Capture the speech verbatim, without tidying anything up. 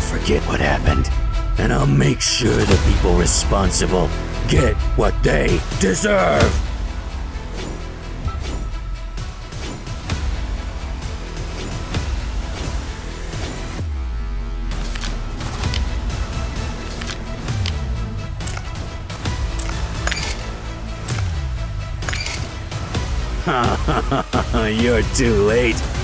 forget what happened. And I'll make sure the people responsible get what they deserve. You're too late.